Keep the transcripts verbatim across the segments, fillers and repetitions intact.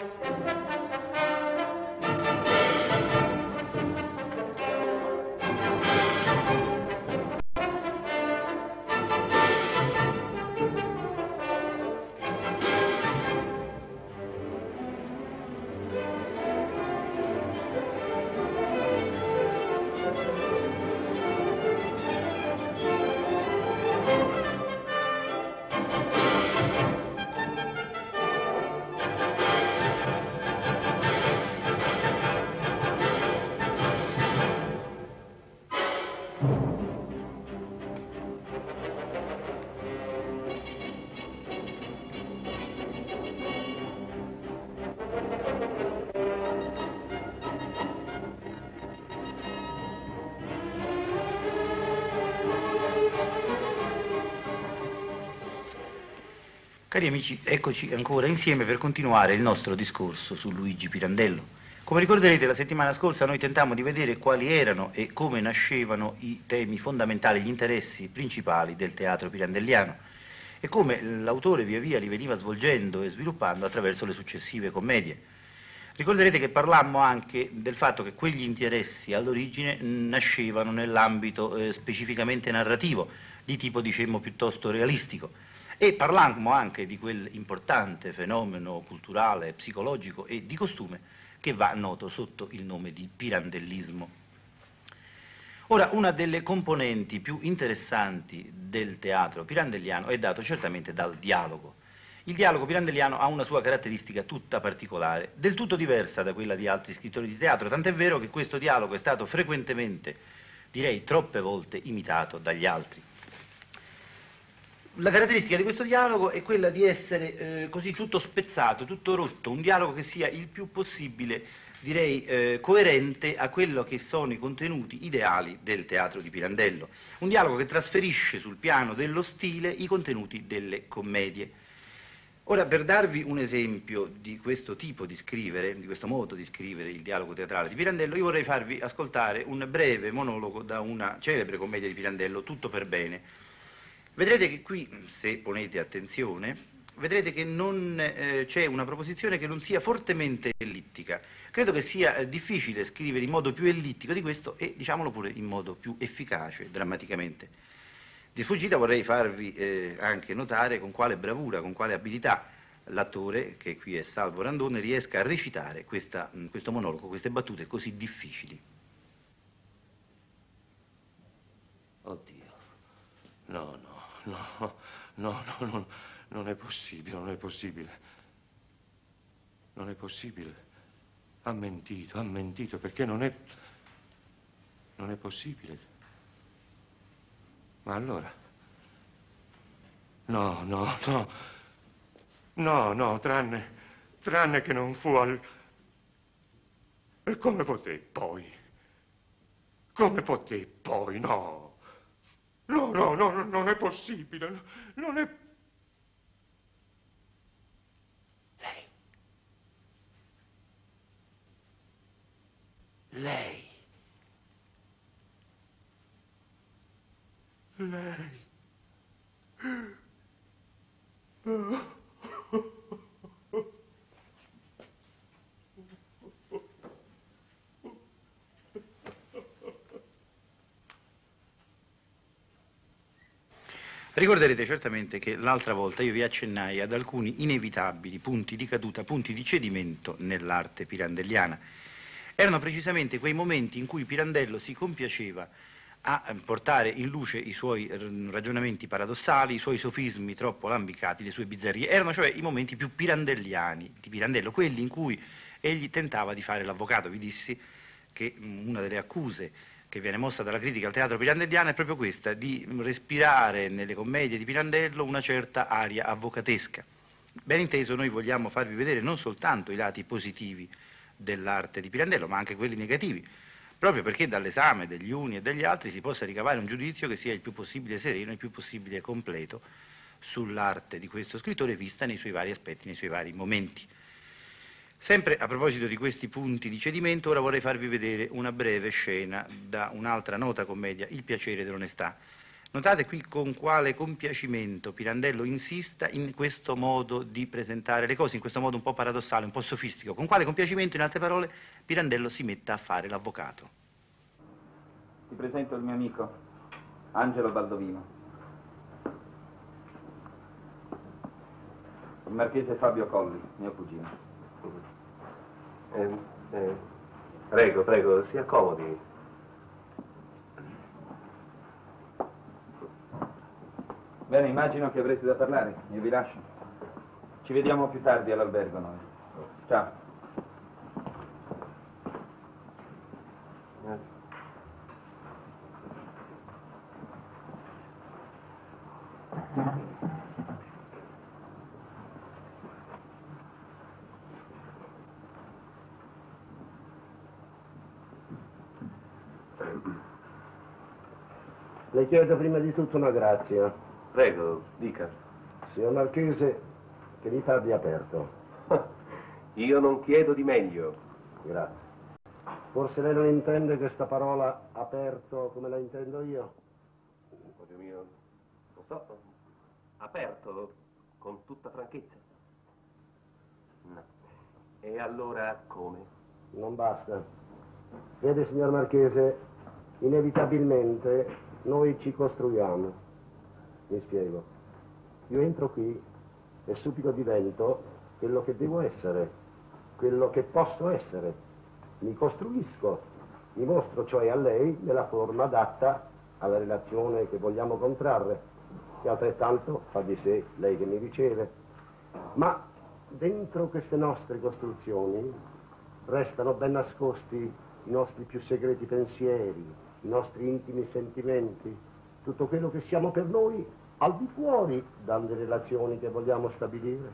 Cari amici, eccoci ancora insieme per continuare il nostro discorso su Luigi Pirandello. Come ricorderete, la settimana scorsa noi tentammo di vedere quali erano e come nascevano i temi fondamentali, gli interessi principali del teatro pirandelliano e come l'autore via via li veniva svolgendo e sviluppando attraverso le successive commedie. Ricorderete che parlammo anche del fatto che quegli interessi all'origine nascevano nell'ambito eh, specificamente narrativo, di tipo dicemmo piuttosto realistico. E parlammo anche di quell'importante fenomeno culturale, psicologico e di costume che va noto sotto il nome di pirandellismo. Ora, una delle componenti più interessanti del teatro pirandelliano è dato certamente dal dialogo. Il dialogo pirandelliano ha una sua caratteristica tutta particolare, del tutto diversa da quella di altri scrittori di teatro, tant'è vero che questo dialogo è stato frequentemente, direi troppe volte, imitato dagli altri. La caratteristica di questo dialogo è quella di essere eh, così tutto spezzato, tutto rotto, un dialogo che sia il più possibile, direi, eh, coerente a quello che sono i contenuti ideali del teatro di Pirandello. Un dialogo che trasferisce sul piano dello stile i contenuti delle commedie. Ora, per darvi un esempio di questo tipo di scrivere, di questo modo di scrivere il dialogo teatrale di Pirandello, io vorrei farvi ascoltare un breve monologo da una celebre commedia di Pirandello, Tutto per bene. Vedrete che qui, se ponete attenzione, vedrete che non eh, c'è una proposizione che non sia fortemente ellittica. Credo che sia eh, difficile scrivere in modo più ellittico di questo e, diciamolo pure, in modo più efficace, drammaticamente. Di sfuggita vorrei farvi eh, anche notare con quale bravura, con quale abilità l'attore, che qui è Salvo Randone, riesca a recitare questa, questo monologo, queste battute così difficili. Oddio, no, no. No, no, no, no, non è possibile, non è possibile. Non è possibile. Ha mentito, ha mentito, perché non è... non è possibile. Ma allora... No, no, no. No, no, tranne... tranne che non fu al... E come poté poi? Come poté poi, no? No, no, no, no, non è possibile, no, non è... Lei. Lei. Lei. Oh. Ricorderete certamente che l'altra volta io vi accennai ad alcuni inevitabili punti di caduta, punti di cedimento nell'arte pirandelliana. Erano precisamente quei momenti in cui Pirandello si compiaceva a portare in luce i suoi ragionamenti paradossali, i suoi sofismi troppo lambicati, le sue bizzarrie. Erano cioè i momenti più pirandelliani di Pirandello, quelli in cui egli tentava di fare l'avvocato. Vi dissi che una delle accuse che viene mossa dalla critica al teatro pirandelliano è proprio questa, di respirare nelle commedie di Pirandello una certa aria avvocatesca. Ben inteso, noi vogliamo farvi vedere non soltanto i lati positivi dell'arte di Pirandello, ma anche quelli negativi, proprio perché dall'esame degli uni e degli altri si possa ricavare un giudizio che sia il più possibile sereno, il più possibile completo sull'arte di questo scrittore vista nei suoi vari aspetti, nei suoi vari momenti. Sempre a proposito di questi punti di cedimento, ora vorrei farvi vedere una breve scena da un'altra nota commedia, Il piacere dell'onestà, Notate qui con quale compiacimento Pirandello insista in questo modo di presentare le cose, in questo modo un po' paradossale, un po' sofistico. Con quale compiacimento, in altre parole, Pirandello si metta a fare l'avvocato. Ti presento il mio amico, Angelo Baldovino. Il marchese Fabio Colli, mio cugino. Eh, eh, prego, prego, si accomodi. Bene, immagino che avrete da parlare, io vi lascio. Ci vediamo più tardi all'albergo noi. Ciao. Le chiedo prima di tutto una grazia. Prego, dica. Signor Marchese, che mi parli aperto. Io non chiedo di meglio. Grazie. Forse lei non intende questa parola aperto come la intendo io? Oddio mio, non so, aperto, con tutta franchezza. No. E allora come? Non basta. Vede, signor Marchese, inevitabilmente noi ci costruiamo. Mi spiego. Io entro qui e subito divento quello che devo essere, quello che posso essere. Mi costruisco, mi mostro cioè a lei nella forma adatta alla relazione che vogliamo contrarre, e altrettanto fa di sé lei che mi riceve. Ma dentro queste nostre costruzioni restano ben nascosti i nostri più segreti pensieri, i nostri intimi sentimenti, tutto quello che siamo per noi al di fuori dalle relazioni che vogliamo stabilire.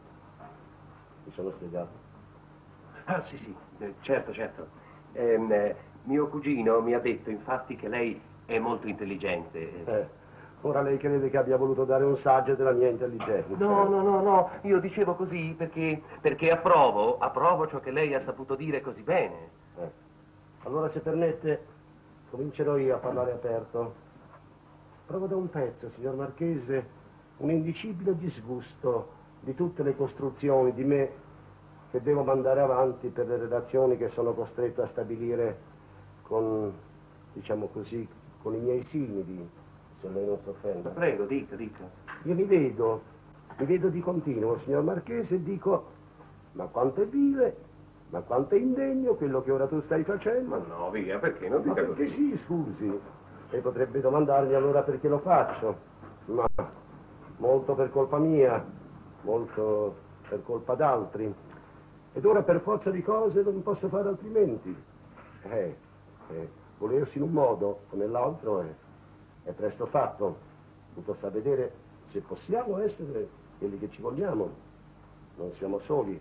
Mi sono spiegato? Ah, sì, sì, eh, certo, certo. Ehm, eh, mio cugino mi ha detto, infatti, che lei è molto intelligente. Eh, ora lei crede che abbia voluto dare un saggio della mia intelligenza? No, no, no, no, io dicevo così perché, perché approvo, approvo ciò che lei ha saputo dire così bene. Eh. Allora, se permette, comincerò io a parlare aperto. Provo da un pezzo, signor Marchese, un indicibile disgusto di tutte le costruzioni di me che devo mandare avanti per le relazioni che sono costretto a stabilire con, diciamo così, con i miei simili, se lei non si offende. Prego, dica, dica. Io mi vedo, mi vedo di continuo, signor Marchese, e dico, ma quanto è vile, ma quanto è indegno quello che ora tu stai facendo. Ma no, via, perché non Ma dica perché così? sì, scusi. Lei potrebbe domandarmi allora perché lo faccio, ma molto per colpa mia, molto per colpa d'altri. Ed ora per forza di cose non posso fare altrimenti. Eh, eh, volersi in un modo o nell'altro è, è presto fatto. Tutto sta a vedere se possiamo essere quelli che ci vogliamo. Non siamo soli.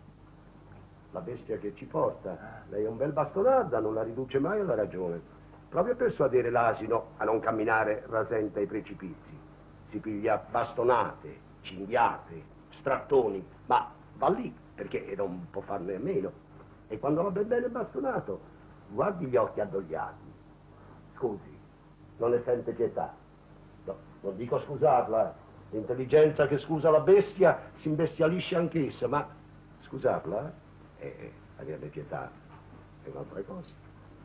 La bestia che ci porta, lei è un bel bastonarda, non la riduce mai alla ragione. Proprio per persuadere l'asino a non camminare rasente ai precipizi. Si piglia bastonate, cinghiate, strattoni, ma va lì perché non può farne a meno. E quando va ben bene bastonato, guardi gli occhi addogliati. Scusi, non ne sente pietà. No, non dico scusarla, eh. L'intelligenza che scusa la bestia si imbestialisce anch'essa, ma scusarla, eh, eh, averne pietà è un'altra cosa.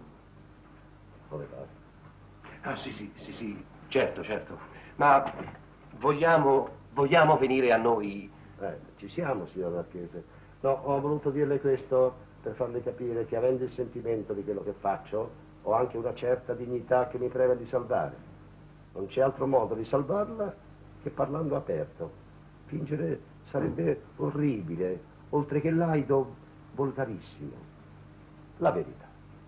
Come va? Ah, sì, sì, sì, sì, certo, certo. Ma vogliamo, vogliamo venire a noi? Eh, ci siamo, signor Marchese. No, ho voluto dirle questo per farle capire che avendo il sentimento di quello che faccio, ho anche una certa dignità che mi preme di salvare. Non c'è altro modo di salvarla che parlando aperto. Fingere sarebbe orribile, oltre che laido, volgarissimo. La verità.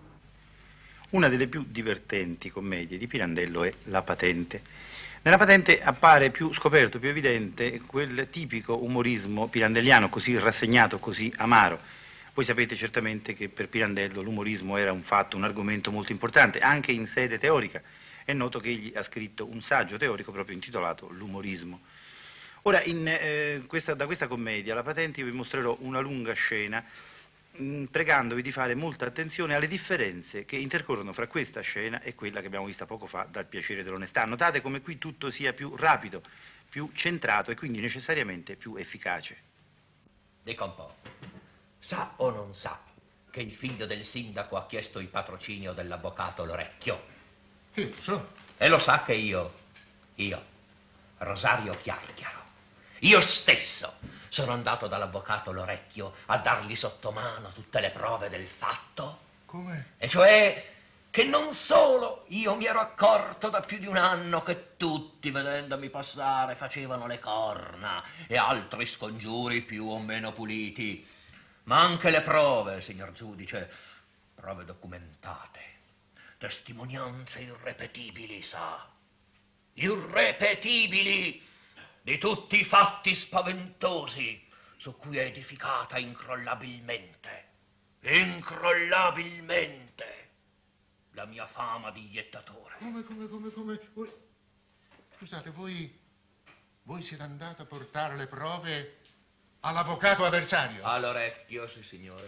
Una delle più divertenti commedie di Pirandello è La Patente. Nella Patente appare più scoperto, più evidente quel tipico umorismo pirandelliano, così rassegnato, così amaro. Voi sapete certamente che per Pirandello l'umorismo era un fatto, un argomento molto importante, anche in sede teorica. È noto che egli ha scritto un saggio teorico proprio intitolato L'umorismo. Ora, in, eh, questa, da questa commedia, La Patente, io vi mostrerò una lunga scena mh, pregandovi di fare molta attenzione alle differenze che intercorrono fra questa scena e quella che abbiamo vista poco fa dal piacere dell'onestà. Notate come qui tutto sia più rapido, più centrato e quindi necessariamente più efficace. Dica un po', sa o non sa che il figlio del sindaco ha chiesto il patrocinio dell'avvocato L'Orecchio? Sì, lo so. E lo sa che io, io, Rosario Chiarchiaro, io stesso sono andato dall'avvocato L'Orecchio a dargli sotto mano tutte le prove del fatto? Come? E cioè che non solo io mi ero accorto da più di un anno che tutti, vedendomi passare, facevano le corna e altri scongiuri più o meno puliti, ma anche le prove, signor giudice, prove documentate, testimonianze irrepetibili, sa, irrepetibili di tutti i fatti spaventosi su cui è edificata incrollabilmente, incrollabilmente la mia fama di iettatore. Come, come, come, come? Voi... Scusate, voi... Voi siete andato a portare le prove all'avvocato avversario? All'Orecchio, sì, signore.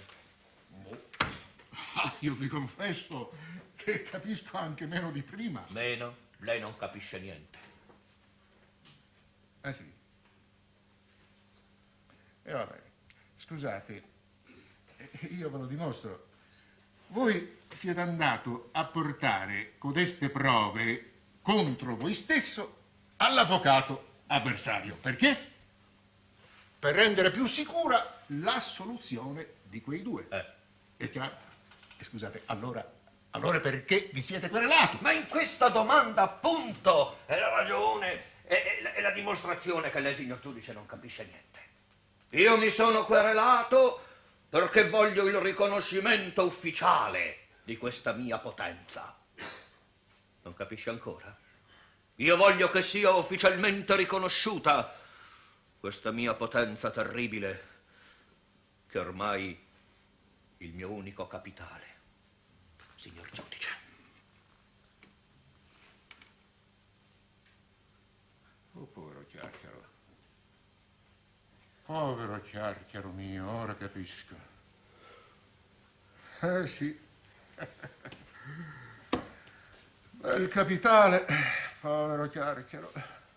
Ah, io vi confesso che capisco anche meno di prima. Meno? Lei non capisce niente. Ah, sì. E vabbè, scusate, io ve lo dimostro. Voi siete andato a portare codeste prove contro voi stesso all'avvocato avversario. Perché? Per rendere più sicura la soluzione di quei due. Eh. È chiaro? E scusate, allora, allora perché vi siete querelati? Ma in questa domanda, appunto, è la ragione e la, la dimostrazione che lei, signor giudice, non capisce niente. Io mi sono querelato perché voglio il riconoscimento ufficiale di questa mia potenza. Non capisce ancora? Io voglio che sia ufficialmente riconosciuta questa mia potenza terribile, che ormai è il mio unico capitale, signor giudice. Oh, povero Chiarchiaro. Povero Chiarchiaro mio, ora capisco. Eh sì. Bel capitale, povero Chiarchiaro.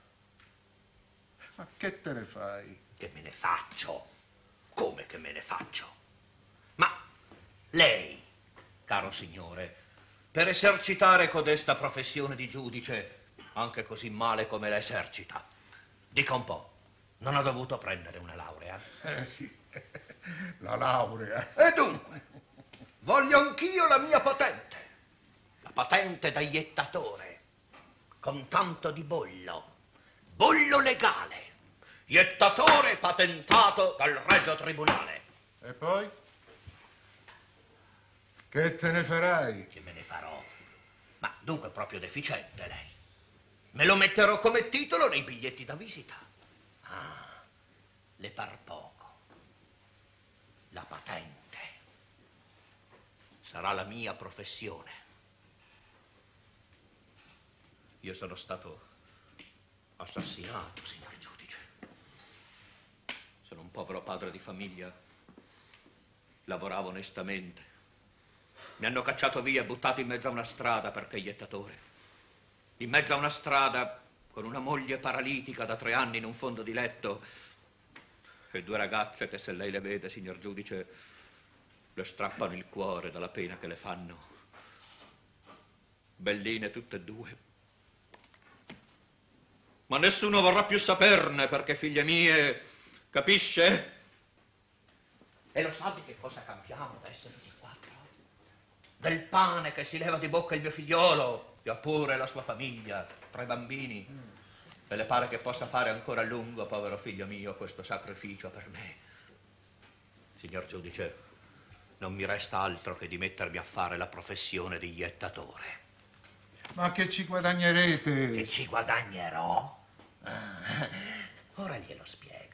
Ma che te ne fai? Che me ne faccio? Come che me ne faccio? Ma lei, caro signore, per esercitare codesta professione di giudice, anche così male come la esercita, dica un po', non ha dovuto prendere una laurea? Eh sì, la laurea. E dunque, voglio anch'io la mia patente, la patente da iettatore, con tanto di bollo, bollo legale, iettatore patentato dal Regio Tribunale. E poi? Che te ne farai? Che me ne farò? Ma dunque è proprio deficiente lei. Me lo metterò come titolo nei biglietti da visita. Ah, le par poco. La patente sarà la mia professione. Io sono stato assassinato, signor giudice. Sono un povero padre di famiglia. Lavoravo onestamente. Mi hanno cacciato via e buttato in mezzo a una strada perché iettatore. In mezzo a una strada con una moglie paralitica da tre anni in un fondo di letto e due ragazze che, se lei le vede, signor giudice, le strappano il cuore dalla pena che le fanno. Belline tutte e due. Ma nessuno vorrà più saperne perché, figlie mie, capisce? E lo sa di che cosa cambiamo da essere di quattro? Del pane che si leva di bocca il mio figliolo, e ha pure la sua famiglia, tre bambini. Se le pare che possa fare ancora a lungo, povero figlio mio, questo sacrificio per me. Signor giudice, non mi resta altro che di mettermi a fare la professione di iettatore. Ma che ci guadagnerete? Che ci guadagnerò? Ah, ora glielo spiego.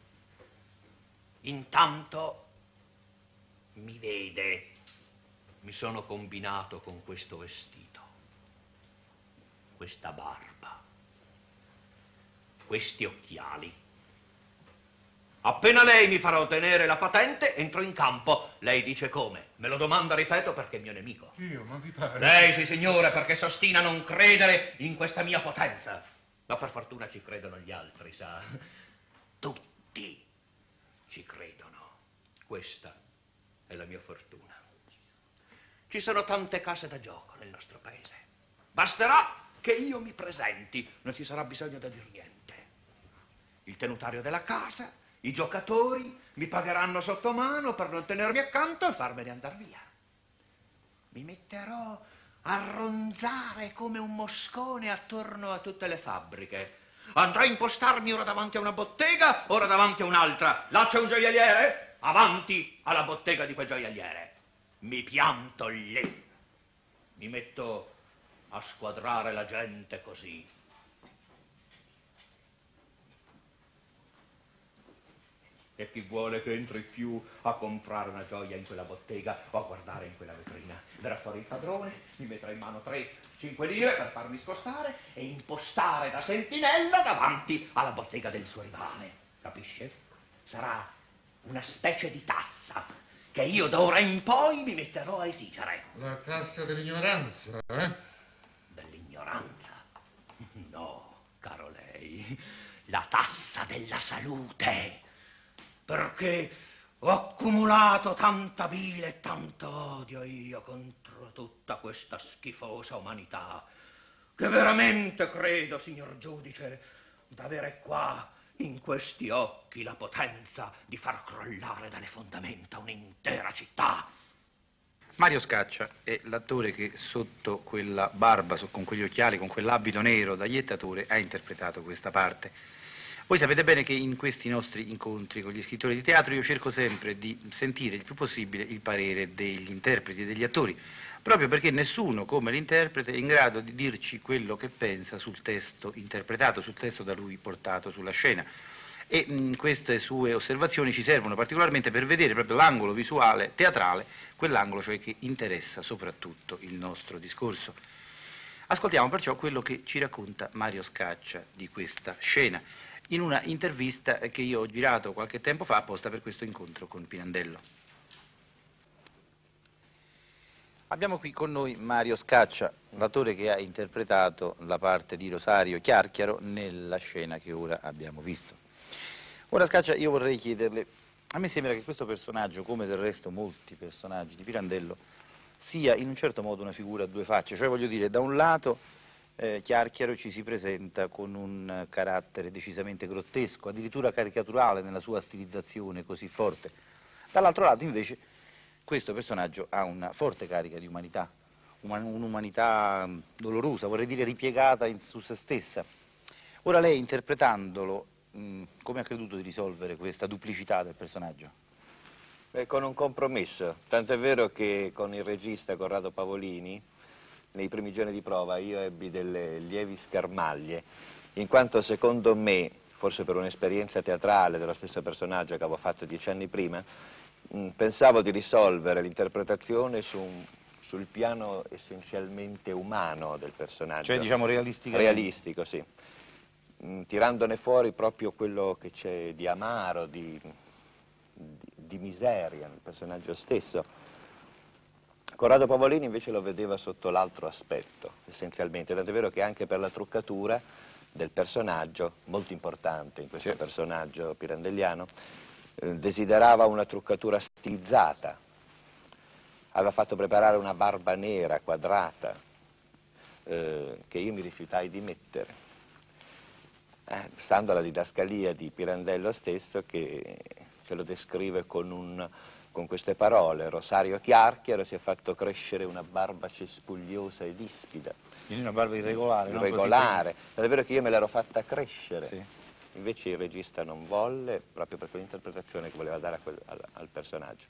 Intanto mi vede, mi sono combinato con questo vestito, questa barba, questi occhiali. Appena lei mi farà ottenere la patente, entro in campo. Lei dice come? Me lo domanda, ripeto, perché è mio nemico. Io, ma vi pare? Lei, sì, signore, perché s'ostina a non credere in questa mia potenza. Ma per fortuna ci credono gli altri, sa? Tutti ci credono. Questa è la mia fortuna. Ci sono tante case da gioco nel nostro paese. Basterà che io mi presenti, non ci sarà bisogno da dir niente. Il tenutario della casa, i giocatori mi pagheranno sotto mano per non tenermi accanto e farmene andare via. Mi metterò a ronzare come un moscone attorno a tutte le fabbriche. Andrò a impostarmi ora davanti a una bottega, ora davanti a un'altra. Là c'è un gioielliere? Avanti alla bottega di quel gioielliere. Mi pianto lì. Mi metto a squadrare la gente così. E chi vuole che entri più a comprare una gioia in quella bottega o a guardare in quella vetrina? Verrà fuori il padrone, mi metterà in mano tre, cinque lire per farmi scostare e impostare da sentinella davanti alla bottega del suo rivale. Capisce? Sarà una specie di tassa che io d'ora in poi mi metterò a esigere. La tassa dell'ignoranza, eh? Dell'ignoranza? No, caro lei, la tassa della salute. Perché ho accumulato tanta bile e tanto odio io contro tutta questa schifosa umanità, che veramente credo, signor giudice, d'avere qua in questi occhi la potenza di far crollare dalle fondamenta un'intera città. Mario Scaccia è l'attore che sotto quella barba, con quegli occhiali, con quell'abito nero da iettatore ha interpretato questa parte. Voi sapete bene che in questi nostri incontri con gli scrittori di teatro io cerco sempre di sentire il più possibile il parere degli interpreti e degli attori, proprio perché nessuno come l'interprete è in grado di dirci quello che pensa sul testo interpretato, sul testo da lui portato sulla scena. E mh, queste sue osservazioni ci servono particolarmente per vedere proprio l'angolo visuale teatrale, quell'angolo cioè che interessa soprattutto il nostro discorso. Ascoltiamo perciò quello che ci racconta Mario Scaccia di questa scena, in una intervista che io ho girato qualche tempo fa apposta per questo incontro con Pirandello. Abbiamo qui con noi Mario Scaccia, l'attore che ha interpretato la parte di Rosario Chiarchiaro nella scena che ora abbiamo visto. Ora Scaccia, io vorrei chiederle, a me sembra che questo personaggio, come del resto molti personaggi di Pirandello, sia in un certo modo una figura a due facce, cioè voglio dire, da un lato Eh, Chiarchiaro ci si presenta con un carattere decisamente grottesco, addirittura caricaturale nella sua stilizzazione così forte. Dall'altro lato invece questo personaggio ha una forte carica di umanità, un'umanità dolorosa, vorrei dire ripiegata in, su se stessa. Ora lei interpretandolo, mh, come ha creduto di risolvere questa duplicità del personaggio? Beh, con un compromesso, tant'è vero che con il regista Corrado Pavolini nei primi giorni di prova io ebbi delle lievi schermaglie, in quanto secondo me, forse per un'esperienza teatrale dello stesso personaggio che avevo fatto dieci anni prima, mh, pensavo di risolvere l'interpretazione su un, sul piano essenzialmente umano del personaggio. Cioè diciamo realistico? Realistico, sì. Mh, tirandone fuori proprio quello che c'è di amaro, di, di, di miseria nel personaggio stesso. Corrado Pavolini invece lo vedeva sotto l'altro aspetto, essenzialmente, tant'è vero che anche per la truccatura del personaggio, molto importante in questo certo. personaggio pirandelliano, eh, desiderava una truccatura stilizzata, aveva fatto preparare una barba nera, quadrata, eh, che io mi rifiutai di mettere, eh, stando alla didascalia di Pirandello stesso che ce lo descrive con un... con queste parole: Rosario Chiarchiaro si è fatto crescere una barba cespugliosa ed ispida. Quindi una barba irregolare, Irregolare, no? Così... è vero che io me l'ero fatta crescere, sì. Invece il regista non volle, proprio per quell'interpretazione che voleva dare a quel, al, al personaggio.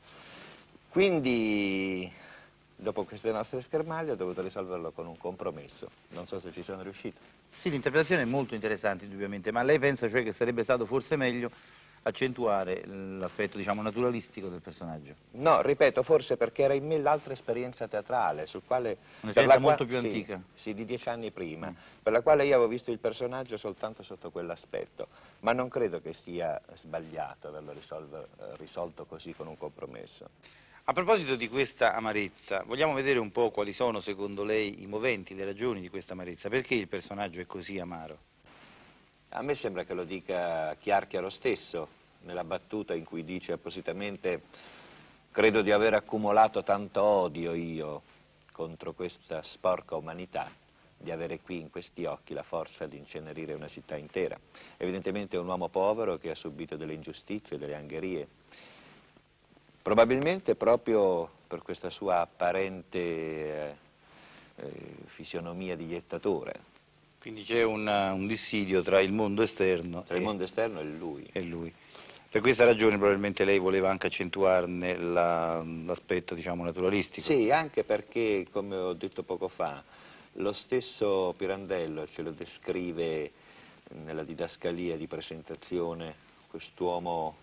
Quindi, dopo queste nostre schermaglie, ho dovuto risolverlo con un compromesso. Non so se ci sono riuscito. Sì, l'interpretazione è molto interessante, indubbiamente, ma lei pensa cioè che sarebbe stato forse meglio accentuare l'aspetto, diciamo, naturalistico del personaggio. No, ripeto, forse perché era in me l'altra esperienza teatrale, sul quale... Un'esperienza molto più sì, antica. Sì, di dieci anni prima, Mm. per la quale io avevo visto il personaggio soltanto sotto quell'aspetto, ma non credo che sia sbagliato averlo risolvo, eh, risolto così con un compromesso. A proposito di questa amarezza, vogliamo vedere un po' quali sono secondo lei i moventi, le ragioni di questa amarezza? Perché il personaggio è così amaro? A me sembra che lo dica Chiarchiaro stesso, nella battuta in cui dice appositamente: credo di aver accumulato tanto odio io contro questa sporca umanità, di avere qui in questi occhi la forza di incenerire una città intera. Evidentemente è un uomo povero che ha subito delle ingiustizie, delle angherie. Probabilmente proprio per questa sua apparente eh, eh, fisionomia di jettatore. Quindi c'è un, un dissidio tra il mondo esterno Tra il e, mondo esterno e lui. e lui. Per questa ragione probabilmente lei voleva anche accentuarne la- l'aspetto, diciamo, naturalistico. Sì, anche perché, come ho detto poco fa, lo stesso Pirandello ce lo descrive nella didascalia di presentazione, quest'uomo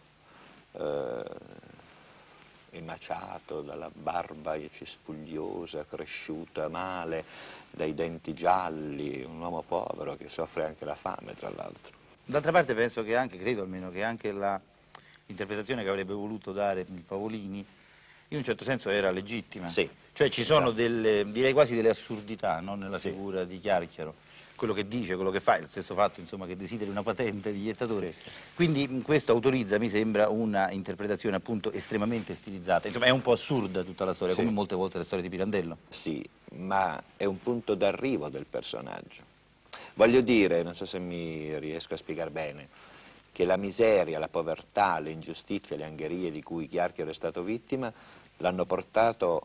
eh, emaciato dalla barba cespugliosa, cresciuta male, dai denti gialli, un uomo povero che soffre anche la fame, tra l'altro. D'altra parte penso che anche, credo almeno, che anche la l'interpretazione che avrebbe voluto dare il Pavolini in un certo senso era legittima. Sì. Cioè ci sono delle, direi quasi delle assurdità, no, nella Sì. figura di Chiarchiaro. Quello che dice, quello che fa, è lo stesso fatto, insomma, che desideri una patente di jettatore. Sì, sì. Quindi mh, questo autorizza, mi sembra, una interpretazione appunto estremamente stilizzata. Insomma, è un po' assurda tutta la storia, Sì. come molte volte le storie di Pirandello. Sì, ma è un punto d'arrivo del personaggio. Voglio dire, non so se mi riesco a spiegare bene, che la miseria, la povertà, le ingiustizie, le angherie di cui Chiarchiaro è stato vittima l'hanno portato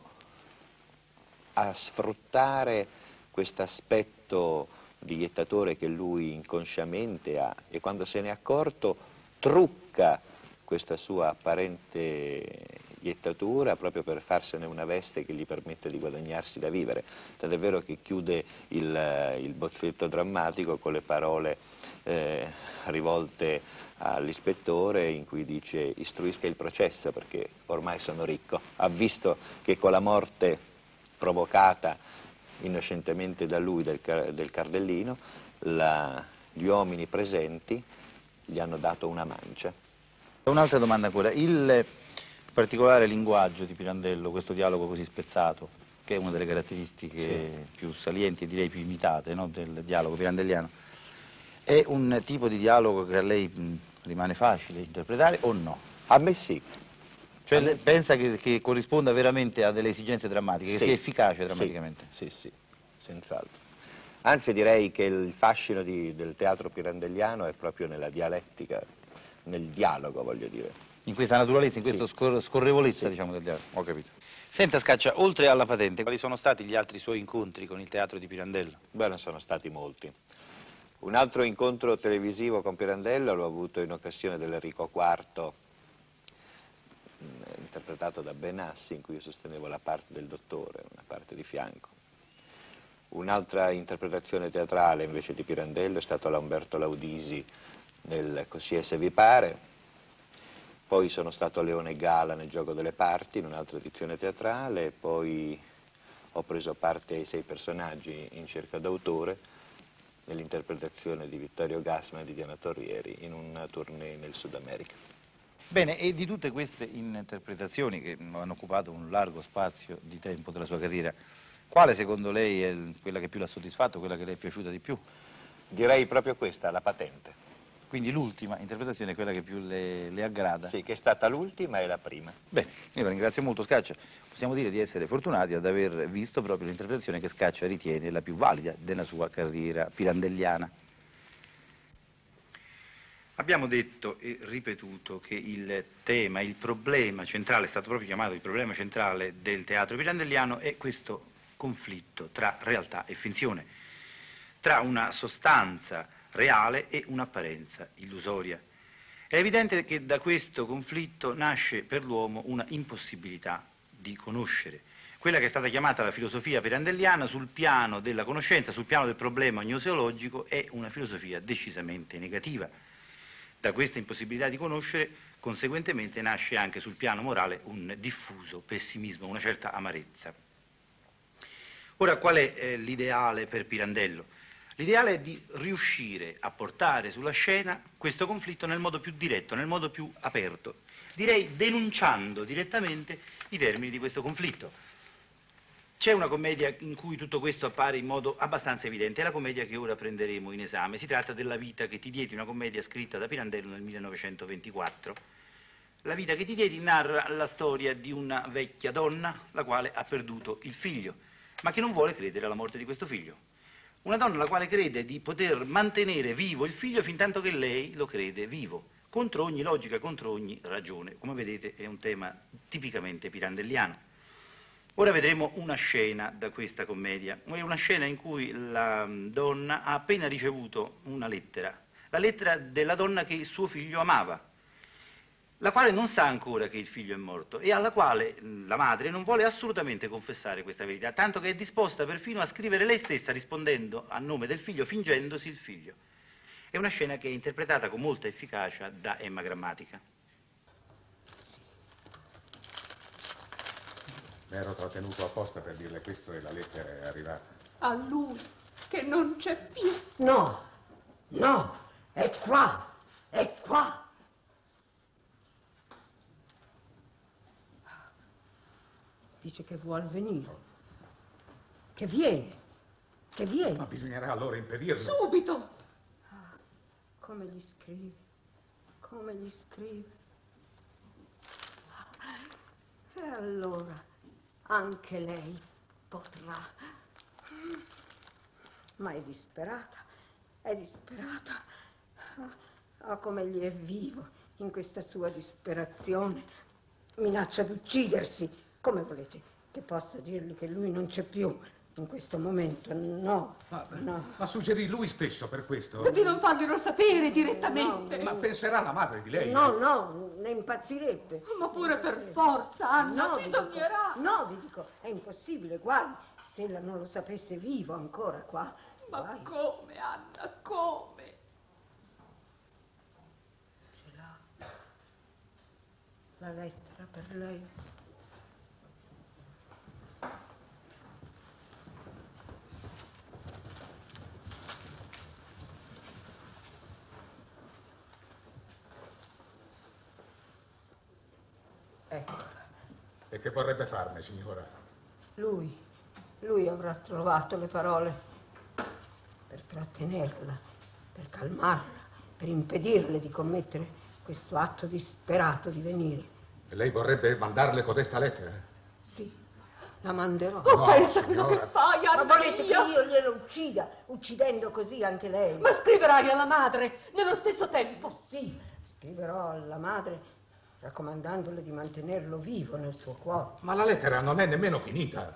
a sfruttare questo aspetto di jettatore che lui inconsciamente ha, e quando se n'è accorto trucca questa sua apparente jettatura proprio per farsene una veste che gli permette di guadagnarsi da vivere. Tant'è vero che chiude il, il bozzetto drammatico con le parole eh, rivolte all'ispettore in cui dice: istruisca il processo perché ormai sono ricco. Ha visto che con la morte provocata innocentemente da lui del, del cardellino, la, gli uomini presenti gli hanno dato una mancia. Un'altra domanda ancora, il particolare linguaggio di Pirandello, questo dialogo così spezzato, che è una delle caratteristiche Sì. più salienti e direi più imitate, no, del dialogo pirandelliano, è un tipo di dialogo che a lei mh, rimane facile interpretare o no? A me sì. Cioè lei pensa che, che corrisponda veramente a delle esigenze drammatiche, che Sì. sia efficace Sì, drammaticamente? Sì, sì, senz'altro. Anzi direi che il fascino di, del teatro pirandelliano è proprio nella dialettica, nel dialogo, voglio dire. In questa naturalezza, in Sì. questa scor- scorrevolezza, Sì. diciamo, del dialogo, ho capito. Senta Scaccia, oltre alla patente, quali sono stati gli altri suoi incontri con il teatro di Pirandello? Beh, non sono stati molti. Un altro incontro televisivo con Pirandello l'ho avuto in occasione dell'Enrico quarto, mh, interpretato da Benassi, in cui io sostenevo la parte del dottore, una parte di fianco. Un'altra interpretazione teatrale invece di Pirandello è stata la Umberto Laudisi nel Così è se vi pare. Poi sono stato Leone Gala nel Gioco delle parti, in un'altra edizione teatrale, poi ho preso parte ai Sei personaggi in cerca d'autore nell'interpretazione di Vittorio Gassman e di Diana Torrieri in una tournée nel Sud America. Bene, e di tutte queste interpretazioni che hanno occupato un largo spazio di tempo della sua carriera, quale secondo lei è quella che più l'ha soddisfatto, quella che le è piaciuta di più? Direi proprio questa, la patente. Quindi l'ultima interpretazione è quella che più le, le aggrada? Sì, che è stata l'ultima e la prima. Bene, io la ringrazio molto Scaccia. Possiamo dire di essere fortunati ad aver visto proprio l'interpretazione che Scaccia ritiene la più valida della sua carriera pirandelliana. Abbiamo detto e ripetuto che il tema, il problema centrale, è stato proprio chiamato il problema centrale del teatro pirandelliano, è questo conflitto tra realtà e finzione, tra una sostanza reale e un'apparenza illusoria. È evidente che da questo conflitto nasce per l'uomo una impossibilità di conoscere, quella che è stata chiamata la filosofia pirandelliana sul piano della conoscenza, sul piano del problema gnoseologico, è una filosofia decisamente negativa. Da questa impossibilità di conoscere, conseguentemente, nasce anche sul piano morale un diffuso pessimismo, una certa amarezza. Ora, qual è eh, l'ideale per Pirandello? L'ideale è di riuscire a portare sulla scena questo conflitto nel modo più diretto, nel modo più aperto, direi denunciando direttamente i termini di questo conflitto. C'è una commedia in cui tutto questo appare in modo abbastanza evidente, è la commedia che ora prenderemo in esame. Si tratta della Vita che ti diedi, una commedia scritta da Pirandello nel millenovecentoventiquattro. La Vita che ti diedi narra la storia di una vecchia donna la quale ha perduto il figlio, ma che non vuole credere alla morte di questo figlio. Una donna la quale crede di poter mantenere vivo il figlio fin tanto che lei lo crede vivo, contro ogni logica, contro ogni ragione. Come vedete è un tema tipicamente pirandelliano. Ora vedremo una scena da questa commedia, è una scena in cui la donna ha appena ricevuto una lettera, la lettera della donna che suo figlio amava, la quale non sa ancora che il figlio è morto e alla quale la madre non vuole assolutamente confessare questa verità, tanto che è disposta perfino a scrivere lei stessa rispondendo a nome del figlio, fingendosi il figlio. È una scena che è interpretata con molta efficacia da Emma Grammatica. Mi ero trattenuto apposta per dirle questo e la lettera è arrivata. A lui, che non c'è più. No, no, è qua, è qua. Dice che vuol venire. Che viene, che viene. Ma bisognerà allora impedirlo. Subito. Ah, come gli scrive, come gli scrive. E allora anche lei potrà. Ma è disperata, è disperata. Ah, come gli è vivo in questa sua disperazione. Minaccia di uccidersi. Come volete che possa dirgli che lui non c'è più in questo momento? No, ma, no. Ma suggerì lui stesso per questo? Per di non farglielo sapere direttamente. No, Ma penserà la madre di lei? No, no, ne impazzirebbe. Ma pure per forza, Anna, No, bisognerà. vi dico, no, vi dico, è impossibile, guai, se ella non lo sapesse vivo ancora qua. Ma guai. come, Anna, come? Ce l'ha la lettera per lei. Eccola. E che vorrebbe farne, signora? Lui, lui avrà trovato le parole per trattenerla, per calmarla, per impedirle di commettere questo atto disperato di venire. E lei vorrebbe mandarle codesta lettera? Sì, la manderò. Oh, No, pensa a quello signora. che fai, Anna. Ma volete mia. che io glielo uccida, uccidendo così anche lei? Ma scriverai alla madre nello stesso tempo. Sì, scriverò alla madre raccomandandole di mantenerlo vivo nel suo cuore. Ma la lettera non è nemmeno finita.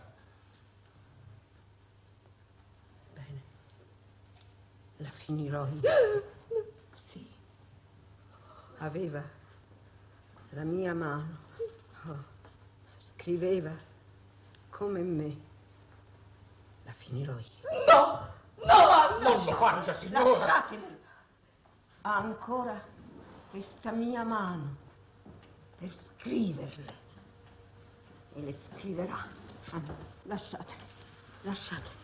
Bene, la finirò io. Sì, aveva la mia mano, oh, scriveva come me. La finirò io. No, no, Anna. Non lo faccia, signora! Lasciatemi. Ha ancora questa mia mano per scriverle. E le scriverà. Ah, lasciatemi, lasciatemi.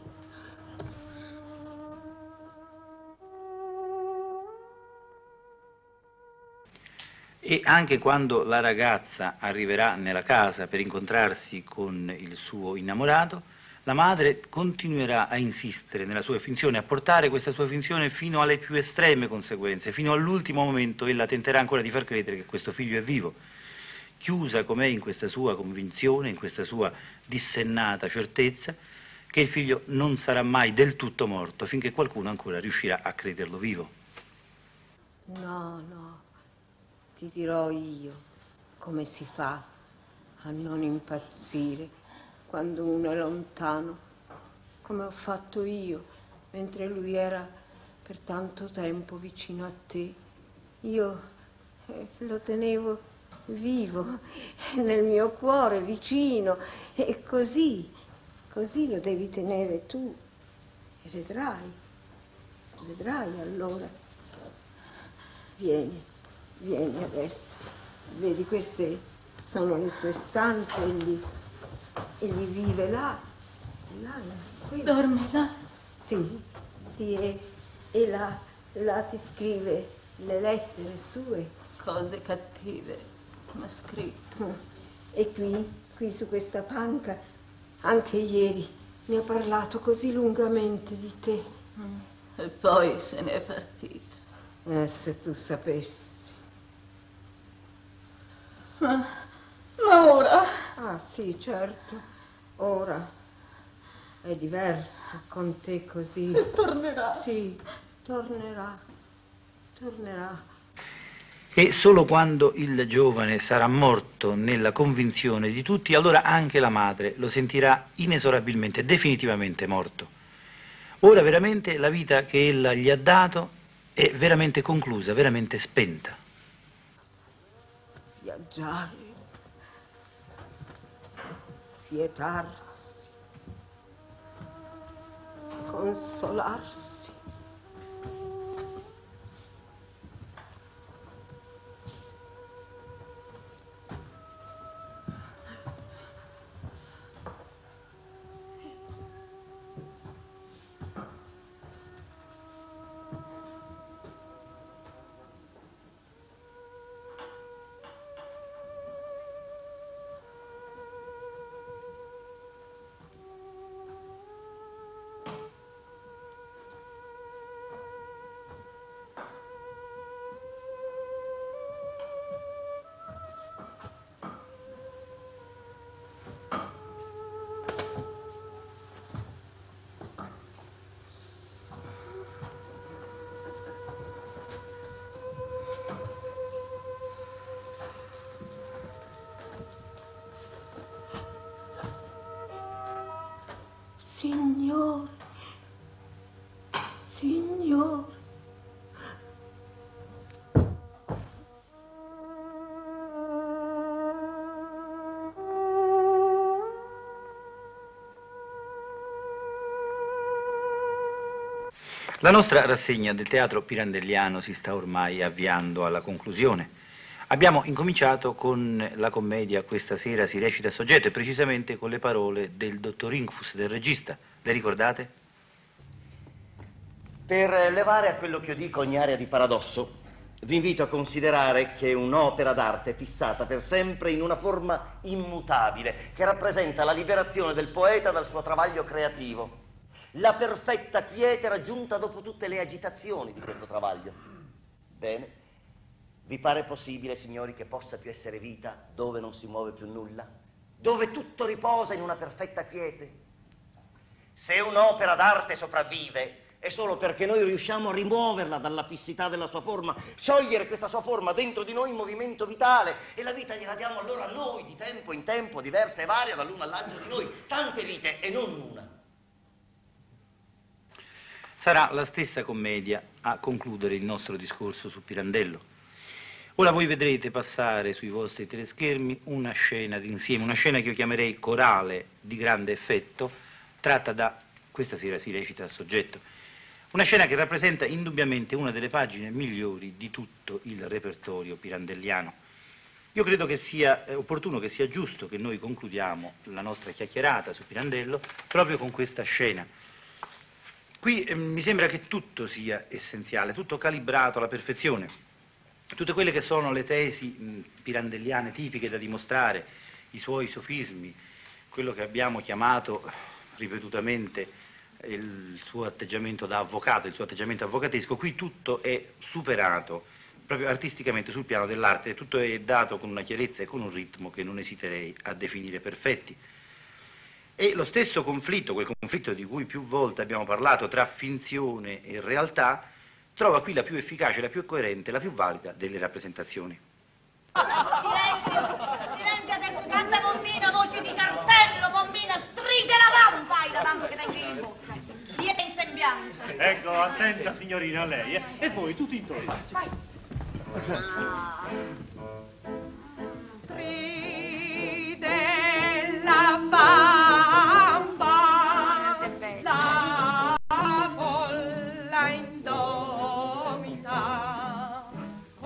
E anche quando la ragazza arriverà nella casa per incontrarsi con il suo innamorato, la madre continuerà a insistere nella sua finzione, a portare questa sua finzione fino alle più estreme conseguenze. Fino all'ultimo momento ella tenterà ancora di far credere che questo figlio è vivo. Chiusa com'è in questa sua convinzione, in questa sua dissennata certezza, che il figlio non sarà mai del tutto morto finché qualcuno ancora riuscirà a crederlo vivo. No, no. Ti dirò io come si fa a non impazzire quando uno è lontano, come ho fatto io, mentre lui era per tanto tempo vicino a te. Io eh, lo tenevo vivo nel mio cuore, vicino, e così, così lo devi tenere tu. E vedrai, vedrai allora Vieni, vieni adesso. Vedi, queste sono le sue stanze, egli, egli vive là. Là, qui. Dormi là? Sì, sì, e, e là, là ti scrive le lettere sue. Cose cattive, mi ha scritto. E qui, qui su questa panca, anche ieri mi ha parlato così lungamente di te. Mm. E poi se n'è partito. Eh, se tu sapessi. Ma, ma ora? Ah, sì, certo. Ora è diverso con te così. Tornerà. Sì, tornerà. Tornerà. E solo quando il giovane sarà morto nella convinzione di tutti, allora anche la madre lo sentirà inesorabilmente, definitivamente morto. Ora veramente la vita che ella gli ha dato è veramente conclusa, veramente spenta. Viaggiare, quietarsi, consolarsi. Signore, Signore. La nostra rassegna del teatro pirandelliano si sta ormai avviando alla conclusione. Abbiamo incominciato con la commedia Questa sera si recita a soggetto e precisamente con le parole del dottor Incfus, del regista. Le ricordate? Per levare a quello che io dico ogni area di paradosso, vi invito a considerare che un'opera d'arte è fissata per sempre in una forma immutabile che rappresenta la liberazione del poeta dal suo travaglio creativo, la perfetta quiete raggiunta dopo tutte le agitazioni di questo travaglio. Bene. Vi pare possibile, signori, che possa più essere vita dove non si muove più nulla? Dove tutto riposa in una perfetta quiete? Se un'opera d'arte sopravvive, è solo perché noi riusciamo a rimuoverla dalla fissità della sua forma, sciogliere questa sua forma dentro di noi in movimento vitale, e la vita gliela diamo allora a noi, di tempo in tempo, diversa e varia dall'una all'altro di noi, tante vite e non una. Sarà la stessa commedia a concludere il nostro discorso su Pirandello. Ora voi vedrete passare sui vostri teleschermi una scena d'insieme, una scena che io chiamerei corale di grande effetto, tratta da Questa sera si recita a soggetto. Una scena che rappresenta indubbiamente una delle pagine migliori di tutto il repertorio pirandelliano. Io credo che sia opportuno, che sia giusto che noi concludiamo la nostra chiacchierata su Pirandello proprio con questa scena. Qui eh, mi sembra che tutto sia essenziale, tutto calibrato alla perfezione. Tutte quelle che sono le tesi mh, pirandelliane tipiche da dimostrare, i suoi sofismi, quello che abbiamo chiamato ripetutamente il suo atteggiamento da avvocato, il suo atteggiamento avvocatesco, qui tutto è superato proprio artisticamente sul piano dell'arte, tutto è dato con una chiarezza e con un ritmo che non esiterei a definire perfetti. E lo stesso conflitto, quel conflitto di cui più volte abbiamo parlato tra finzione e realtà, trova qui la più efficace, la più coerente, la più valida delle rappresentazioni. Silenzio, silenzio adesso, canta Mommina, voce di cartello, Mommina, stride la vampa, la vampa che tengo in bocca. Dia in sembianza. Ecco, attenta signorina, lei, eh? E voi tutti intorno. Vai. Ah. Stride la vampa, la folla indomita,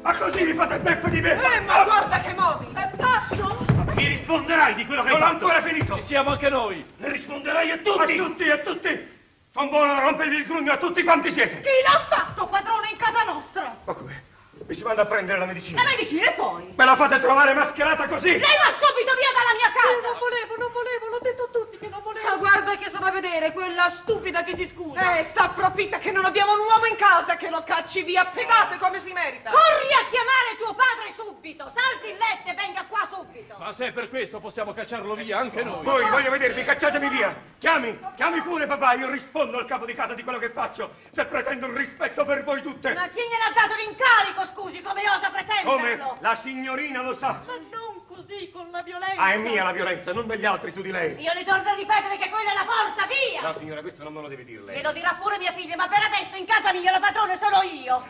Ma così mi fate beffe di me! Eh, ma guarda che modi! È fatto? Mi risponderai di quello che Non hai ho fatto! ancora finito! Ci siamo anche noi! Ne risponderai a tutti! A tutti, a tutti! Fa un buono rompervi il grugno a tutti quanti siete! Chi l'ha fatto, padrone, in casa nostra? Ma come? Mi si manda a prendere la medicina! La medicina e poi? Me la fate trovare mascherata così! Lei va subito via dalla mia casa! Eh, non volevo, non volevo, l'ho detto a tutti che non volevo. Ma guarda che sono a vedere quella stupida che si scusa. Eh, s'approfitta che non abbiamo un uomo in casa che lo cacci via pedate come si merita. Corri a chiamare tuo padre subito! Salti in letto e venga qua subito! Ma se è per questo possiamo cacciarlo via anche noi! Voi, voglio vedervi, cacciatemi via! Chiami, chiami pure papà, io rispondo al capo di casa di quello che faccio, se pretendo il rispetto per voi tutte! Ma chi gliel'ha dato l'incarico, scusi, come osa pretenderlo? Come? La signorina lo sa! Ma non così, con la violenza! Ah, è mia la violenza, non degli altri su di lei! Io le torno a ripetere che quella è la porta, via! No, signora, questo non me lo deve dire lei. Glielo dirà pure mia figlia, ma per adesso in casa mia la padrone sono io!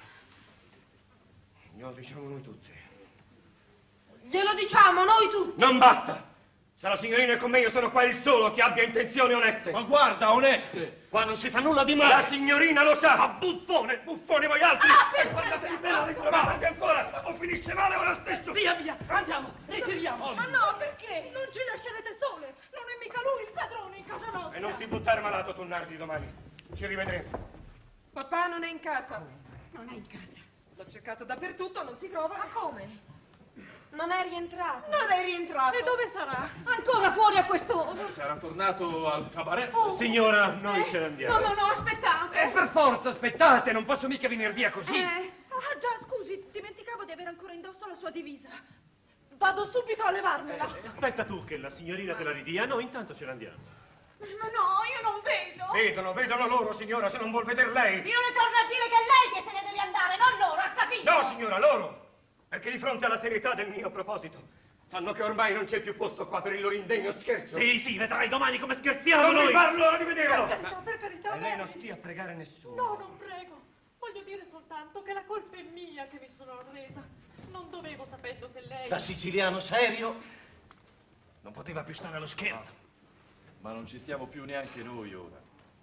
Glielo diciamo noi tutti. Glielo diciamo noi tutti. Non basta! Se la signorina è con me, io sono qua il solo che abbia intenzioni oneste. Ma guarda, oneste! Qua non si fa nulla di male! La signorina lo sa! Ma buffone, buffone voi altri! Ah, guardatevi bene, ritrovate ancora! O finisce male ora stesso! Via, via, andiamo, ritiriamo. Ma no, perché? Non ci lascerete sole, non è mica lui il padrone in casa nostra. E non ti buttare malato, tu Nardi, domani. Ci rivedremo. Papà non è in casa. Non è in casa. L'ho cercato dappertutto, non si trova. Ma come? Non è rientrato? Non è rientrato. E dove sarà? Ancora fuori a quest'ora! Sarà tornato al cabaret? Oh. Signora, noi Eh? ce ne andiamo. No, no, no, aspettate. Eh, per forza, aspettate, non posso mica venire via così. Eh? Ah già, scusi, dimenticavo di avere ancora indosso la sua divisa. Vado subito a levarmela. Eh, aspetta tu che la signorina te la ridia, noi intanto ce ne andiamo. Ma no, io non vedo! Vedono, vedono loro, signora, se non vuol veder lei. Io le torno a dire che è lei che se ne deve andare, non loro, ha capito? No, signora, loro! Perché di fronte alla serietà del mio proposito sanno che ormai non c'è più posto qua per il loro indegno scherzo. Sì, sì, vedrai domani come scherziamo Non noi! mi parlo ora di vederlo! Per carità, per carità. E lei non stia a pregare nessuno. No, non prego. Voglio dire soltanto che la colpa è mia che mi sono arresa. Non dovevo, sapendo che lei... Da siciliano serio non poteva più stare allo scherzo. Ma non ci stiamo più neanche noi ora.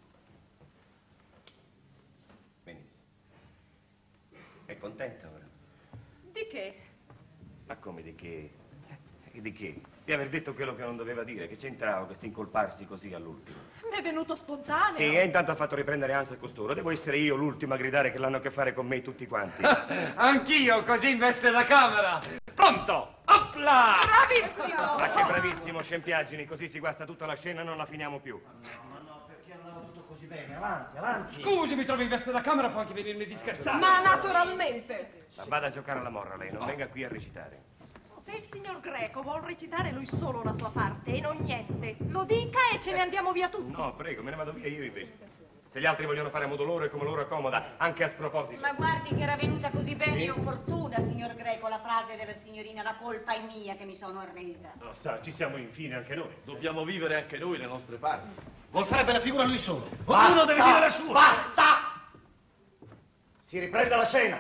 Benissimo. È contenta ora? Di che? Ma come di che? E di che? Di aver detto quello che non doveva dire, che c'entrava questo incolparsi così all'ultimo. Mi è venuto spontaneo. Sì, e intanto ha fatto riprendere ansia a costoro. Devo essere io l'ultimo a gridare che l'hanno a che fare con me tutti quanti. Anch'io, così in veste da camera. Pronto? Opla! Bravissimo! Ma che bravissimo, scempiaggini, così si guasta tutta la scena e non la finiamo più. Ma no, perché non avevo tutto così bene? Avanti, avanti. Scusi, mi trovi in veste da camera, può anche venirmi di scherzare. Ma naturalmente. Ma vada a giocare alla morra lei, non venga qui a recitare. Se il signor Greco vuol recitare lui solo la sua parte e non niente, lo dica e ce ne andiamo via tutti. No, prego, me ne vado via io invece. Se gli altri vogliono fare a modo loro e come loro accomoda, anche a sproposito. Ma guardi che era venuta così bene e opportuna, signor Greco, la frase della signorina, la colpa è mia che mi sono arresa. No, sa, ci siamo infine anche noi. Dobbiamo vivere anche noi le nostre parti. Vuol fare bella figura lui solo. Basta, Ognuno deve dire la sua. Basta! Si riprenda la scena.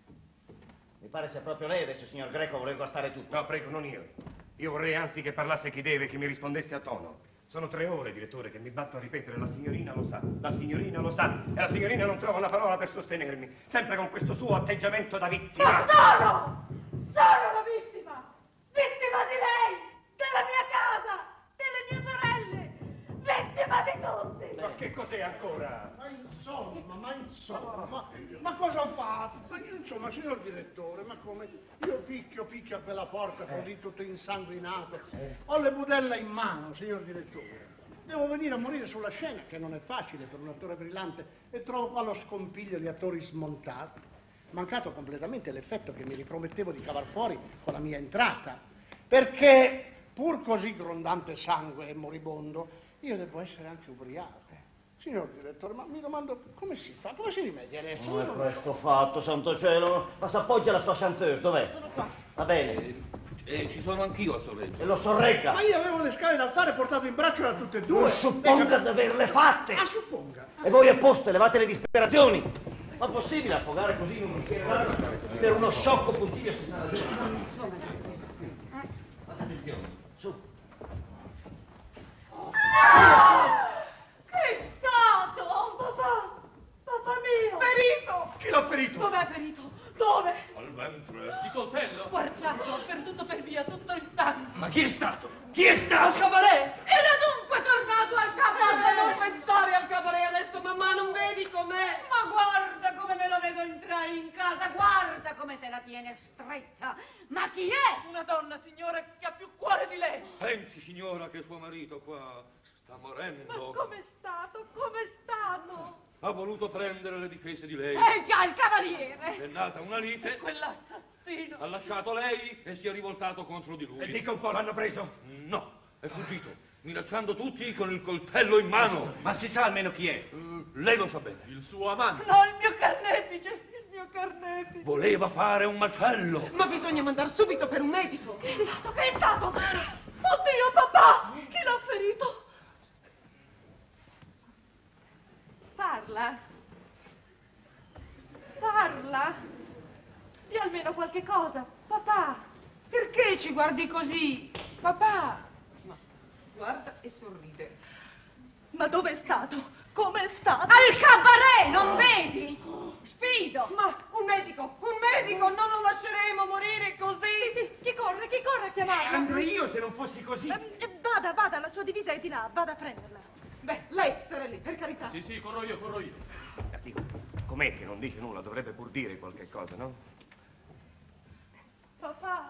Mi pare sia proprio lei adesso, signor Greco, vuole guastare tutto. No, prego, non io. Io vorrei anzi che parlasse chi deve, che mi rispondesse a tono. Sono tre ore, direttore, che mi batto a ripetere, la signorina lo sa, la signorina lo sa, e la signorina non trova una parola per sostenermi, sempre con questo suo atteggiamento da vittima. Ma sono! Sono la vittima! Vittima di lei! Della mia casa! Delle mie sorelle! Vittima di tutti! Ma che cos'è ancora? Ma insomma, ma insomma, ma, ma cosa ho fatto? Ma insomma, signor direttore, ma come? Io picchio, picchio a quella porta così tutto insanguinato. Ho le budella in mano, signor direttore. Devo venire a morire sulla scena, che non è facile per un attore brillante, e trovo qua lo scompiglio di attori smontati. Mancato completamente l'effetto che mi ripromettevo di cavar fuori con la mia entrata. Perché, pur così grondante sangue e moribondo, io devo essere anche ubriaco. Signor direttore, ma mi domando come si fa? Come si rimedia adesso? Non è presto fatto, santo cielo. Ma s'appoggia la sua chanteur, dov'è? Sono qua. Va bene. E eh, ci sono anch'io a sorreggere. E lo sorregga. Ma io avevo le scale da fare portato in braccio da tutte e due. Non supponga di averle fatte. Ah, supponga. E voi apposta levate le disperazioni. Ma possibile affogare così in un bicchiere d'acqua per uno sciocco puntiglio su una ragione? Fate attenzione, su. Che è stato? Papà! Papà mio! Ferito! Chi l'ha ferito? Dov'è ferito? Dove? Al ventre. Di coltello? Squarciato, ho perduto per via tutto il sangue. Ma chi è stato? Chi è stato? Al cabaret! Era dunque tornato al cabaret! Ma non pensare al cabaret adesso, mamma, non vedi com'è? Ma guarda come me lo vedo entrare in casa, guarda come se la tiene stretta. Ma chi è? Una donna, signora, che ha più cuore di lei. Pensi, signora, che suo marito qua sta morendo. Ma com'è stato? Com'è stato? Ha voluto prendere le difese di lei. È già il cavaliere. È nata una lite. Quell'assassino. Ha lasciato lei e si è rivoltato contro di lui. E dica un po', l'hanno preso? No, è fuggito, minacciando tutti con il coltello in mano. Ma si sa almeno chi è? Uh, lei lo sa bene. Il suo amante. No, il mio carnefice, il mio carnefice. Voleva fare un macello. Ma bisogna mandare subito per un medico. Che è stato? Che è stato? Oddio, papà! Chi l'ha ferito? Parla. Parla. Di almeno qualche cosa, papà. Perché ci guardi così? Papà! Ma guarda e sorride. Ma dove è stato? Come è stato? Al cabaret, non vedi? Sfido. Ma un medico, un medico, non lo lasceremo morire così. Sì, sì, chi corre, chi corre a chiamarlo? Andrò io se non fossi così. Eh, vada, vada, la sua divisa è di là, vada a prenderla. Beh, lei starà lì, per carità. Sì, sì, corro io, corro io. Dico, com'è che non dice nulla? Dovrebbe pur dire qualche cosa, no? Papà.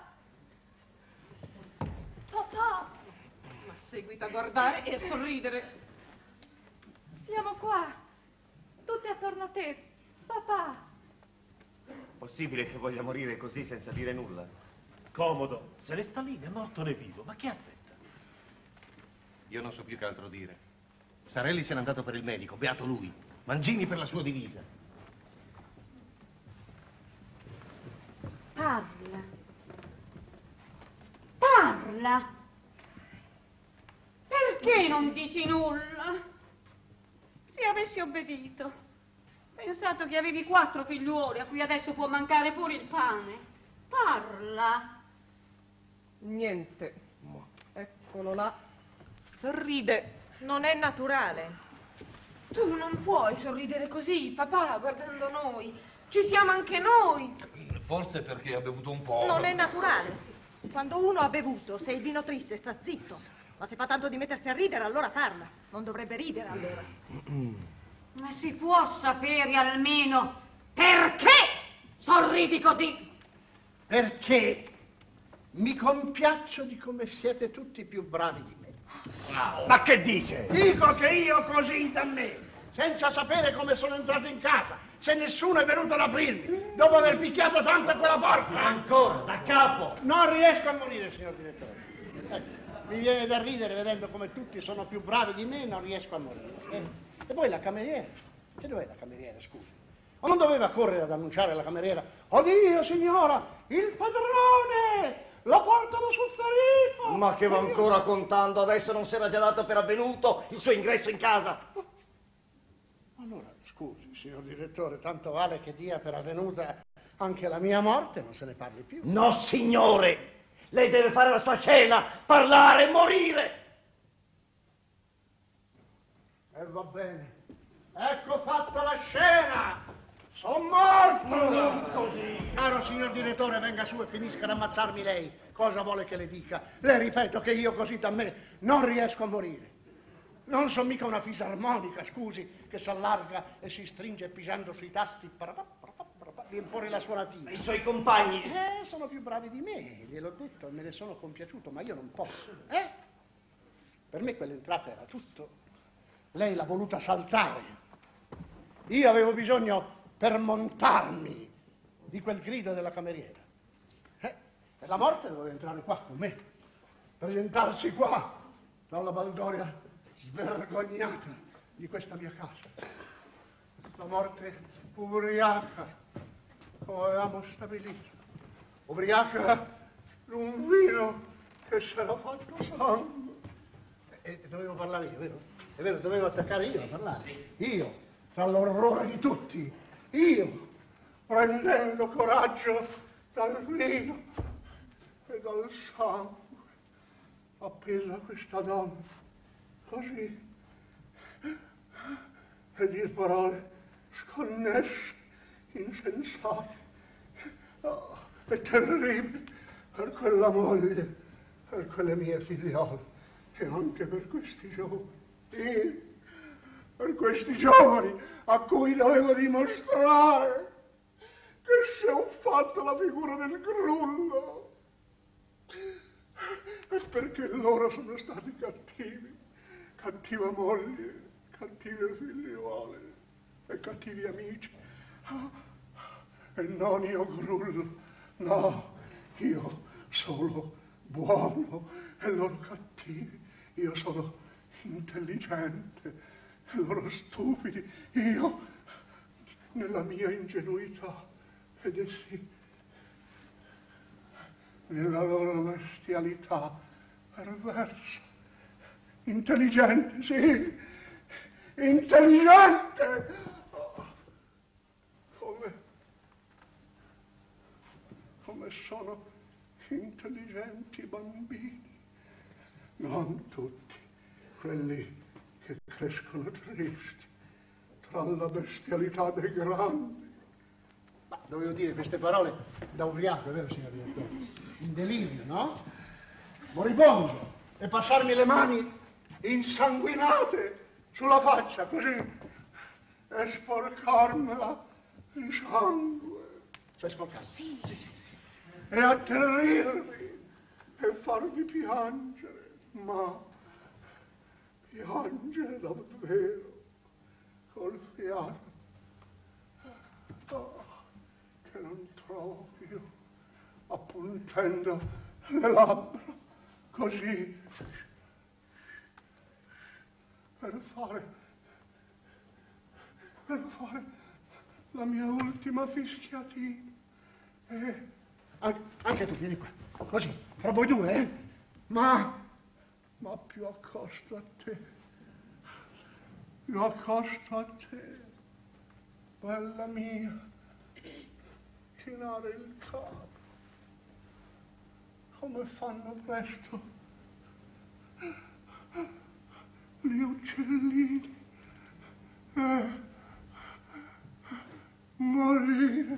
Papà. Ma seguita a guardare e a sorridere. Siamo qua, tutti attorno a te, papà. Possibile che voglia morire così senza dire nulla? Comodo, se ne sta lì né morto né vivo, ma chi aspetta? Io non so più che altro dire. Sarelli se n'è andato per il medico, beato lui. Mangini per la sua divisa. Parla. Parla. Perché non dici nulla? Se avessi obbedito, pensato che avevi quattro figliuoli a cui adesso può mancare pure il pane. Parla. Niente. Eccolo là. Sorride. Non è naturale. Tu non puoi sorridere così, papà, guardando noi. Ci siamo anche noi. Forse perché ha bevuto un po'. Non è naturale. Quando uno ha bevuto, se il vino triste sta zitto. Ma se fa tanto di mettersi a ridere, allora parla. Non dovrebbe ridere, allora. Ma si può sapere almeno perché sorridi così? Perché mi compiaccio di come siete tutti più bravi di me. Bravo. Ma che dice? Dico che io così da me, senza sapere come sono entrato in casa, se nessuno è venuto ad aprirmi, dopo aver picchiato tanto a quella porta. Ancora, da capo. Non riesco a morire, signor direttore. Ecco, mi viene da ridere vedendo come tutti sono più bravi di me e non riesco a morire. Eh? E poi la cameriera. Che dov'è la cameriera, scusi? Ma non doveva correre ad annunciare alla cameriera: oddio, signora, il padrone! Lo portano sul ferito! Ma che va ancora contando? Adesso non si era già dato per avvenuto il suo ingresso in casa? Allora, scusi, signor direttore, tanto vale che dia per avvenuta anche la mia morte, non se ne parli più. No, signore! Lei deve fare la sua scena, parlare, morire! E va bene. Ecco fatta la scena! Sono morto! Così. Caro signor direttore, venga su e finisca ad ammazzarmi lei. Cosa vuole che le dica? Le ripeto che io così da me non riesco a morire. Non sono mica una fisarmonica, scusi, che si allarga e si stringe pisando sui tasti. Viene fuori la suonatina. I suoi compagni? Eh, sono più bravi di me, gliel'ho detto, me ne sono compiaciuto, ma io non posso. Eh? Per me quell'entrata era tutto. Lei l'ha voluta saltare. Io avevo bisogno per montarmi di quel grido della cameriera. Eh? E la morte doveva entrare qua con me, presentarsi qua, dalla baldoria svergognata di questa mia casa. La morte ubriaca, come avevamo stabilito, ubriaca d'un vino che si era fatto sangue. E dovevo parlare io, vero? È vero, dovevo attaccare io a parlare. Sì. Io, tra l'orrore di tutti, io, prendendo coraggio dal vino e dal sangue, appeso a questa donna, così, e dir parole sconnesse, insensate. Oh, è terribile per quella moglie, per quelle mie figliole e anche per questi giovani. Sì, per questi giovani a cui dovevo dimostrare che se ho fatto la figura del grullo è perché loro sono stati cattivi, cattiva moglie, cattive figliuole e cattivi amici. E non io grullo, no, io solo buono e loro cattivi, io sono intelligente e loro stupidi, io nella mia ingenuità ed essi nella loro bestialità perversa. Intelligente, sì, intelligente! Come, come sono intelligenti i bambini, non tutti, quelli che crescono tristi tra la bestialità dei grandi. Ma dovevo dire queste parole da ubriaco, è vero, signor direttore? In delirio, no? Moribondo, e passarmi le mani insanguinate sulla faccia, così, e sporcarmela di sangue. Cioè sporcarmi? Sì, sì, sì. E atterrirmi e farmi piangere, ma piangere davvero col fiato oh, che non trovo più, appuntendo le labbra così per fare per fare la mia ultima fischiatina. E anche, anche tu vieni qua, così, fra voi due, eh? Ma ma più accosto a te, più accosto a te, bella mia, chinare il capo, come fanno presto gli uccellini, eh, morire.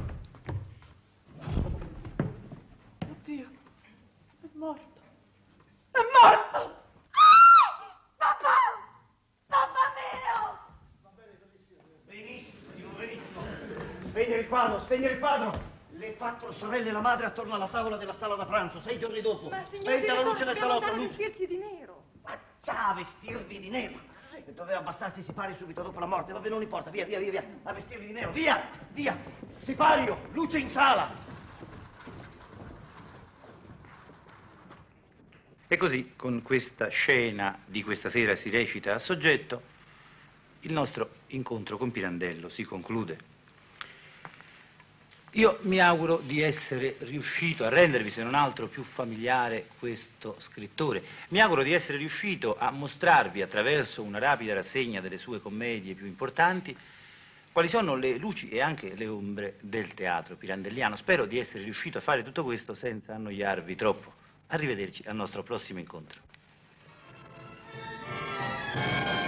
Oddio, è morto. È morto! Ah! Papà! Papà mio! Benissimo, benissimo. Spegnere il quadro, spegnere il quadro. Le quattro sorelle e la madre attorno alla tavola della sala da pranzo, sei giorni dopo. Ma signor Spenta la luce del salotto. dobbiamo Luce. vestirci di nero. Ma già vestirvi di nero. E doveva abbassarsi i sipari subito dopo la morte. Vabbè, non importa. Via, via, via, via. A vestirvi di nero. Via, via. Sipario, luce in sala. E così, con questa scena di questa sera si recita a soggetto, il nostro incontro con Pirandello si conclude. Io mi auguro di essere riuscito a rendervi, se non altro, più familiare questo scrittore. Mi auguro di essere riuscito a mostrarvi, attraverso una rapida rassegna delle sue commedie più importanti, quali sono le luci e anche le ombre del teatro pirandelliano. Spero di essere riuscito a fare tutto questo senza annoiarvi troppo. Arrivederci al nostro prossimo incontro.